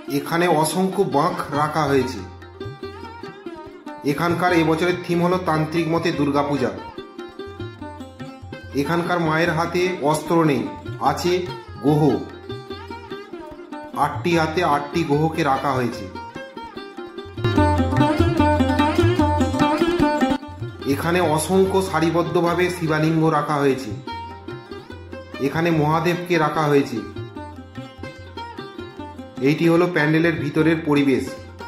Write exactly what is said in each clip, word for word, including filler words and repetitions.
এখানে অসংখ্য বাঁক রাখা হয়েছে। এখানকার এবছরের থিম হলো তান্ত্রিক মতে দুর্গাপূজা। এখানকার মায়ের হাতে অস্ত্র নেই, আছে গ্রহ। আটটি হাতে আটটি গ্রহকে রাখা হয়েছে। এখানে অসংখ্য সারিবদ্ধভাবে শিবলিঙ্গ রাখা হয়েছে। এখানে মহাদেবকে রাখা হয়েছে। এইটি হলো প্যান্ডেলের ভিতরের পরিবেশ।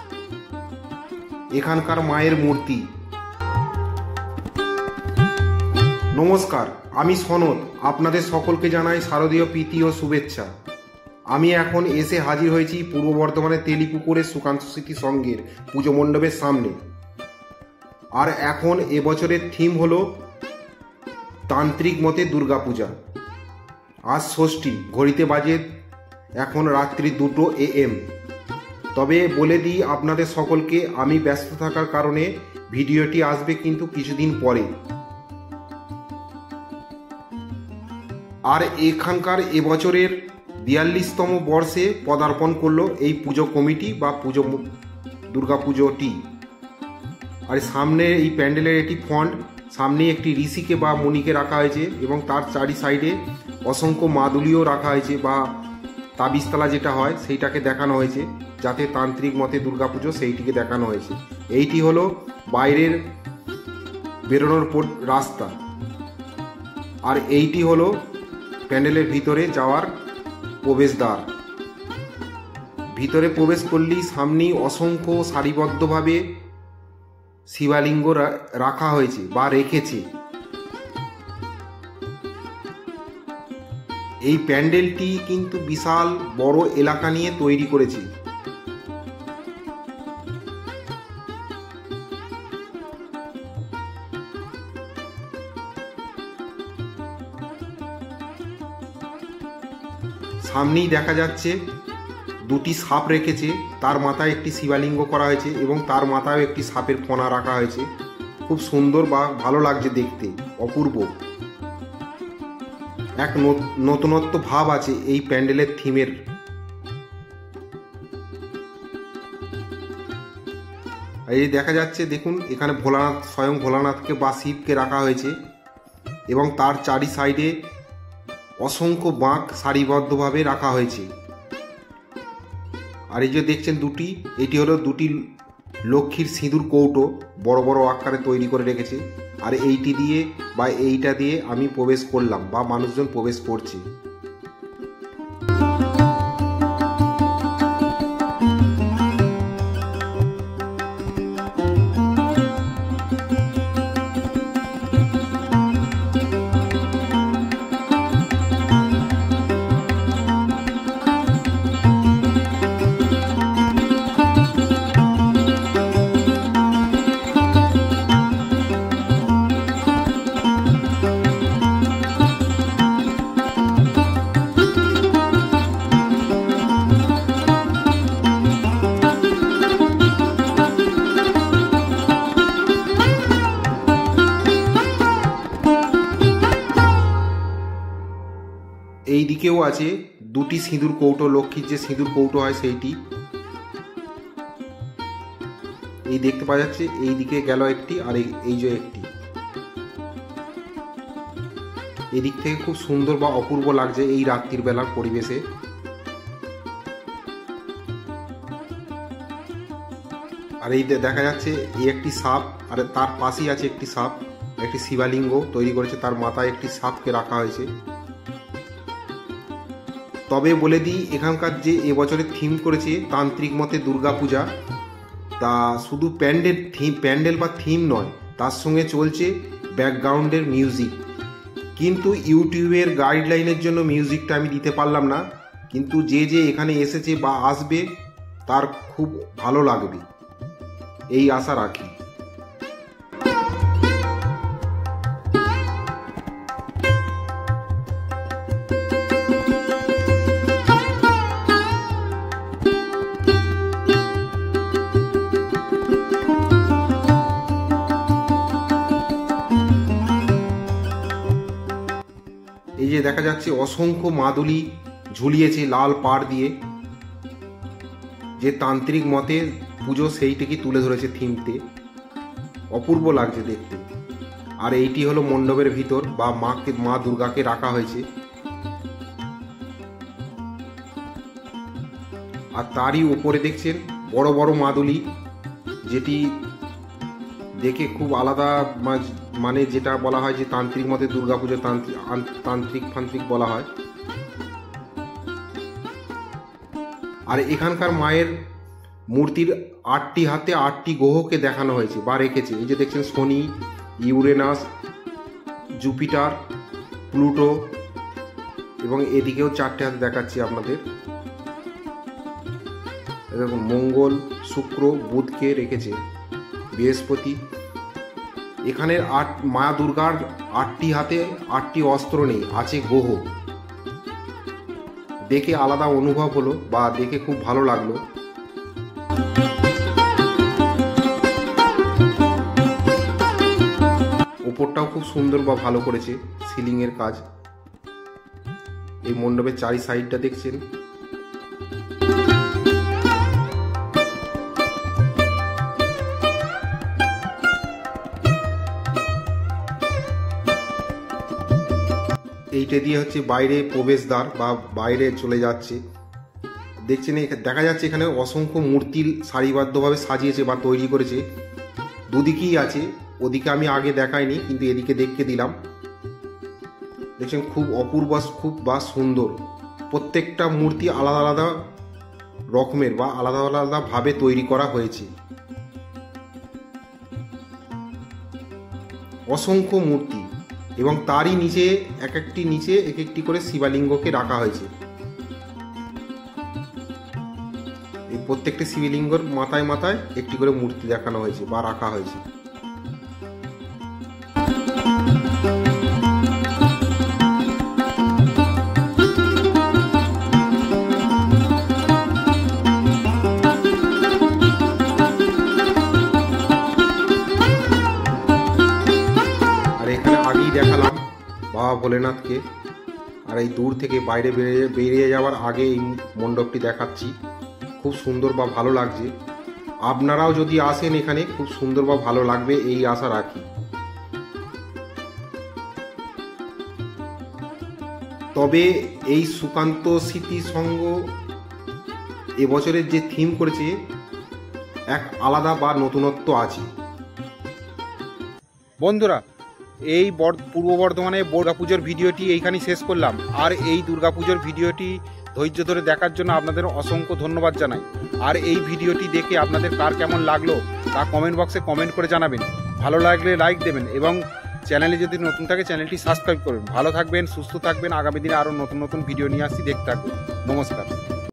এখানকার মায়ের মূর্তি। নমস্কার, আমি সনদ। আপনাদের সকলকে জানাই শারদীয় প্রীতি ও শুভেচ্ছা। আমি এখন এসে হাজির হয়েছি পূর্ব বর্ধমানের তেলিপুকুরের সুকান্ত স্মৃতি সংঘের পুজো মণ্ডপের সামনে। আর এখন এবছরের থিম হলো তান্ত্রিক মতে দুর্গাপূজা। আজ ষষ্ঠী, ঘড়িতে বাজে এখন রাত্রি দুটো এ এম। তবে বলে দিই আপনাদের সকলকে, আমি ব্যস্ত থাকার কারণে ভিডিওটি আসবে কিন্তু কিছুদিন পরে। আর এখানকার এবছরের বিয়াল্লিশতম বর্ষে পদার্পণ করলো এই পুজো কমিটি বা পুজো দুর্গাপুজোটি। আর সামনে এই প্যান্ডেলের একটি ফন্ট, সামনে একটি ঋষিকে বা মণিকে রাখা হয়েছে এবং তার চারি সাইডে অসংখ্য মাদুলিও রাখা হয়েছে বা তাবিজতলা যেটা হয় সেইটাকে দেখানো হয়েছে, যাতে তান্ত্রিক মতে দুর্গাপুজো সেইটিকে দেখানো হয়েছে। এইটি হলো বাইরের বেরোনোর পর রাস্তা। আর এইটি হলো প্যান্ডেলের ভিতরে যাওয়ার প্রবেশদ্বার। ভিতরে প্রবেশ করলেই সামনেই অসংখ্য সারিবদ্ধভাবে শিবলিঙ্গ রাখা হয়েছে বা রেখেছে। এই প্যান্ডেলটি কিন্তু বিশাল বড় এলাকা নিয়ে তৈরি করেছে। সামনেই দেখা যাচ্ছে দুটি সাপ রেখেছে, তার মাথায় একটি শিবলিঙ্গ করা হয়েছে এবং তার মাথায় একটি সাপের ফণা রাখা হয়েছে। খুব সুন্দর বা ভালো লাগছে দেখতে, অপূর্ব এক নতুনত্ব ভাব আছে এই প্যান্ডেলের থিমের। এই দেখা যাচ্ছে, দেখুন এখানে ভোলানাথ, স্বয়ং ভোলানাথকে বা শিবকে রাখা হয়েছে এবং তার চারি সাইডে অসংখ্য বাঁক সারিবদ্ধভাবে রাখা হয়েছে। আর এই যে দেখছেন দুটি, এটি হলো দুটি লক্ষ্মীর সিঁদুর কৌটো, বড় বড় আকারে তৈরি করে রেখেছে। আর এইটি দিয়ে বা এইটা দিয়ে আমি প্রবেশ করলাম বা মানুষজন প্রবেশ করছে। এই দিকেও আছে দুটি সিঁদুর কৌটো, লক্ষ্মীর যে সিঁদুর কৌটো হয় সেইটি। এই দেখতে পাওয়া যাচ্ছে, এই দিকে গেল একটি, আর এই যে একটি। এই দিক থেকে খুব সুন্দর বা অপূর্ব লাগছে এই রাত্রির বেলার পরিবেশে। আর এই দেখা যাচ্ছে এই একটি সাপ, আর তার পাশেই আছে একটি সাপ, একটি শিবলিঙ্গ তৈরি করেছে, তার মাথায় একটি সাপকে রাখা হয়েছে। তবে বলে দিই, এখানকার যে এবছরের থিম করেছে তান্ত্রিক মতে দুর্গাপূজা, তা শুধু প্যান্ডেল থিম প্যান্ডেল বা থিম নয়, তার সঙ্গে চলছে ব্যাকগ্রাউন্ডের মিউজিক। কিন্তু ইউটিউবের গাইডলাইনের জন্য মিউজিকটা আমি দিতে পারলাম না, কিন্তু যে যে এখানে এসেছে বা আসবে তার খুব ভালো লাগবে এই আশা রাখি। এই যে দেখা যাচ্ছে অসংখ্য মাদুলি ঝুলিয়েছে লাল পাড় দিয়ে, যে তান্ত্রিক মতে পুজো সেইটিকে তুলে ধরেছে থিমতে। অপূর্ব লাগছে দেখতে। আর এইটি হলো মণ্ডপের ভিতর বা মাকে মা দুর্গাকে রাখা হয়েছে। আর তারই উপরে দেখছেন বড় বড় মাদুলি, যেটি দেখে খুব আলাদা, মানে যেটা বলা হয় যে তান্ত্রিক মতে দুর্গাপুজোর তান্ত্রিক তান্ত্রিক ফান্ত্রিক বলা হয়। আর এখানকার মায়ের মূর্তির আটটি হাতে আটটি গ্রহকে দেখানো হয়েছে বা রেখেছে। এই যে দেখছেন শনি, ইউরেনাস, জুপিটার, প্লুটো, এবং এদিকেও চারটে হাতে দেখাচ্ছি আপনাদের। এরকম মঙ্গল, শুক্র, বুধকে রেখেছে, বৃহস্পতি। এখানের আট মা দুর্গার আটটি হাতে আটটি অস্ত্র নেই, আছে গ্রহ। দেখে আলাদা অনুভব হলো বা দেখে খুব ভালো লাগলো। উপরটাও খুব সুন্দর বা ভালো করেছে, সিলিং এর কাজ। এই মণ্ডপের চারি সাইডটা দেখছেন। এইটা দিয়ে হচ্ছে বাইরে প্রবেশদ্বার বা বাইরে চলে যাচ্ছে। দেখছেন দেখা যাচ্ছে এখানে অসংখ্য মূর্তির সারিবদ্ধভাবে সাজিয়েছে বা তৈরি করেছে। দুদিকেই আছে, ওদিকে আমি আগে দেখাইনি কিন্তু এদিকে দেখতে দিলাম। দেখছেন খুব অপূর্ব, খুব বা সুন্দর। প্রত্যেকটা মূর্তি আলাদা আলাদা রকমের বা আলাদা আলাদা ভাবে তৈরি করা হয়েছে। অসংখ্য মূর্তি, এবং তারই নিচে এক একটি নিচে এক একটি করে শিবলিঙ্গকে রাখা হয়েছে। এই প্রত্যেকটি শিবলিঙ্গর মাথায় মাথায় একটি করে মূর্তি দেখানো হয়েছে বা রাখা হয়েছে। দেখালাম বাবা ভোলেনাথকে, আর এই দূর থেকে বাইরে বেরিয়ে বেরিয়ে যাওয়ার আগে এই মণ্ডপটি দেখাচ্ছি। খুব সুন্দর বা ভালো লাগছে। আপনারাও যদি আসেন এখানে খুব সুন্দর বা ভালো লাগবে, এই আশা রাখি। তবে এই সুকান্ত স্মৃতি সংঘ এবছরের যে থিম করেছে এক আলাদা বা নতুনত্ব আছে। বন্ধুরা, এই পূর্ব বর্ধমানে দুর্গাপুজোর ভিডিওটি এইখানেই শেষ করলাম। আর এই দুর্গাপুজোর ভিডিওটি ধৈর্য ধরে দেখার জন্য আপনাদের অসংখ্য ধন্যবাদ জানাই। আর এই ভিডিওটি দেখে আপনাদের কার কেমন লাগলো তা কমেন্ট বক্সে কমেন্ট করে জানাবেন। ভালো লাগলে লাইক দেবেন এবং চ্যানেলে যদি নতুন থাকে চ্যানেলটি সাবস্ক্রাইব করবেন। ভালো থাকবেন, সুস্থ থাকবেন। আগামী দিনে আরও নতুন নতুন ভিডিও নিয়ে আসছি, দেখতে থাকবেন। নমস্কার।